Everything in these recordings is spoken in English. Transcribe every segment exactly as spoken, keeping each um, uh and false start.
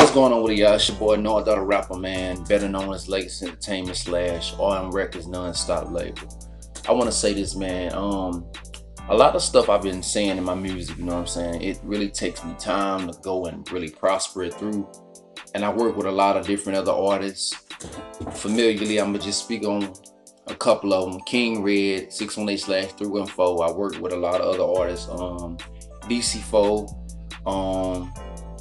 What's going on with y'all? It's your boy NardDog the Rapper, man, better known as Legacy Entertainment slash R M Records non-stop label. I want to say this, man. Um, a lot of stuff I've been saying in my music, you know what I'm saying, it really takes me time to go and really prosper it through. And I work with a lot of different other artists. Familiarly, I'm gonna just speak on a couple of them. King Red, six one eight slash three one four. I worked with a lot of other artists. Um, D C four, um,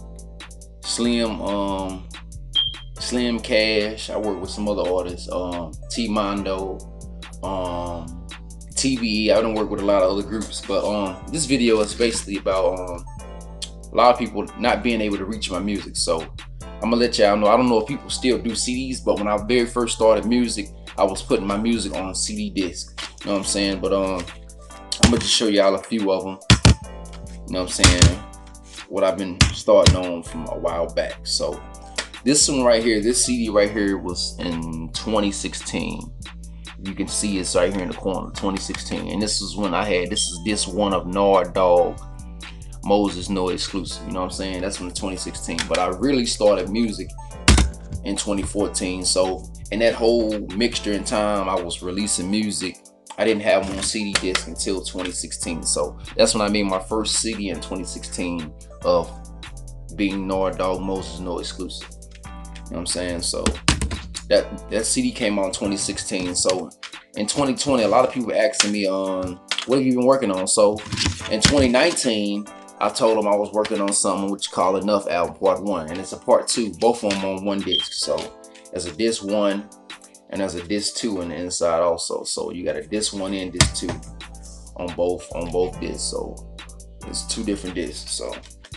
Slim, um, Slim Cash. I work with some other artists. Um, T Mondo, um, T V E. I don't work with a lot of other groups, but um, this video is basically about um, a lot of people not being able to reach my music. So I'm gonna let y'all know. I don't know if people still do C Ds, but when I very first started music, I was putting my music on C D disc. You know what I'm saying? But um, I'm gonna just show y'all a few of them. You know what I'm saying? What I've been starting on from a while back. So this one right here, this C D right here was in twenty sixteen. You can see it's right here in the corner, twenty sixteen. And this is when I had, this is this one of NardDog, Moses No Exclusive. You know what I'm saying? That's from twenty sixteen. But I really started music in twenty fourteen. So in that whole mixture in time, I was releasing music. I didn't have one C D disc until twenty sixteen. So that's when I made my first C D in twenty sixteen of being NardDog Moses No Exclusive. You know what I'm saying? So that that C D came out in twenty sixteen. So in twenty twenty, a lot of people asking me, um, what have you been working on? So in twenty nineteen, I told them I was working on something which called Enough Album Part One, and it's a Part Two, both of them on one disc. So there's a disc one and there's a disc two on the inside also. So you got a disc one and disc two on both on both discs. So it's two different discs. So,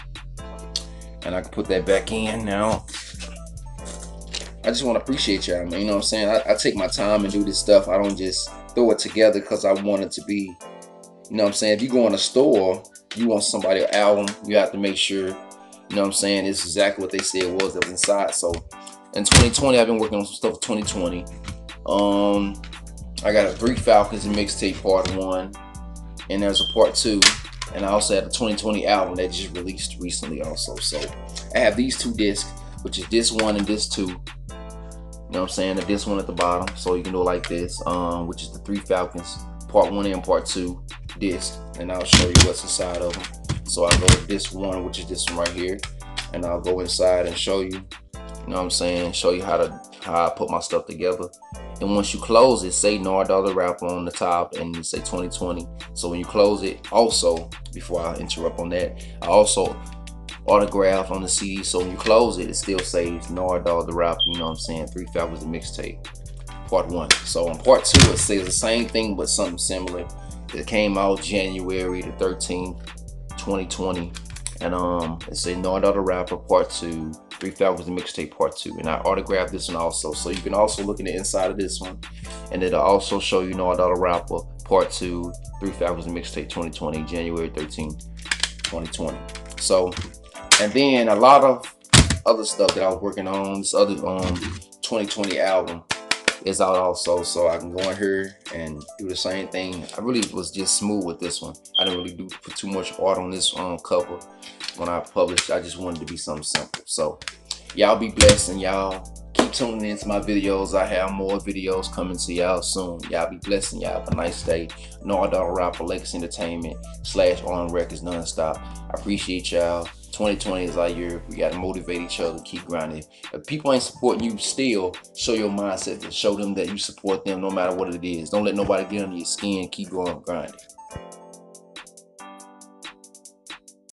and I can put that back in now. I just want to appreciate y'all, man. You know what I'm saying? I, I take my time and do this stuff. I don't just throw it together because I want it to be, you know what I'm saying? If you go in a store, you want somebody's album, you have to make sure, you know what I'm saying, it's exactly what they said it was that was inside. So in twenty twenty, I've been working on some stuff for twenty twenty. Um, I got a Three Falcons and Mixtape Part One, and there's a Part Two. And I also had a twenty twenty album that just released recently also. So I have these two discs, which is disc one and disc two. You know what I'm saying? The disc one at the bottom, so you can do it like this, um, which is the Three Falcons Part One and Part Two disc, and I'll show you what's inside of them. So I'll go with disc one, which is this one right here, and I'll go inside and show you. You know what I'm saying? Show you how to how I put my stuff together. And once you close it, say NardDog the Rapper on the top, and you say twenty twenty. So when you close it, also before I interrupt on that, I also autograph on the C D. So when you close it, it still says NardDog the Rapper. You know what I'm saying? Three Falcons and Mixtape Part One. So on Part Two, it says the same thing but something similar. It came out January the thirteenth, twenty twenty, and um, it says NardDog the Rapper Part Two, Three Falcons and Mixtape Part Two, and I autographed this one also. So you can also look at the inside of this one, and it'll also show you NardDog the Rapper Part Two, Three Falcons and Mixtape twenty twenty, January thirteenth, twenty twenty. So, and then a lot of other stuff that I was working on. This other um twenty twenty album is out also, so I can go in here and do the same thing. I really was just smooth with this one. I didn't really do put too much art on this um cover when I published. I just wanted to be something simple. So y'all be blessed, and y'all keep tuning into my videos. I have more videos coming to y'all soon. Y'all be blessed, and y'all have a nice day. NardDog the Rapper, Legacy Entertainment slash R M Records non-stop. I appreciate y'all. twenty twenty is our year. We gotta motivate each other, keep grinding. If people ain't supporting you, still show your mindset to show them that you support them no matter what it is. Don't let nobody get under your skin. Keep going grinding.